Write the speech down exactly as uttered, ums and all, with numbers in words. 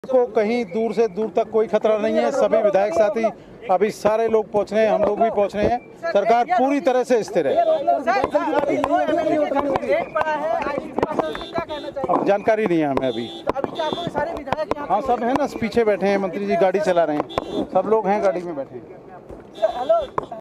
को कहीं दूर से दूर तक कोई खतरा नहीं है। सभी विधायक साथी अभी सारे लोग पहुंच रहे हैं, हम लोग भी पहुंच रहे हैं। सरकार पूरी तरह से स्थिर है। अब जानकारी नहीं है हमें अभी। हाँ, सब है ना, पीछे बैठे हैं, मंत्री जी गाड़ी चला रहे हैं, सब लोग हैं गाड़ी में बैठे हैं।